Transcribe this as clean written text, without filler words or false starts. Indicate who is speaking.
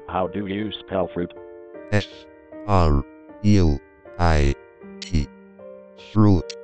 Speaker 1: How do you spell fruit?
Speaker 2: F R U I T. Fruit.